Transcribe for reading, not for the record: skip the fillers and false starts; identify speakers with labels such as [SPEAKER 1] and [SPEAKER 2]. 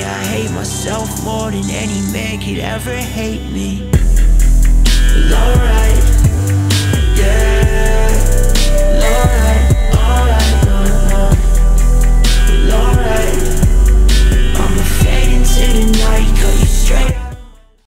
[SPEAKER 1] I hate myself more than any man could ever hate me. Well, alright,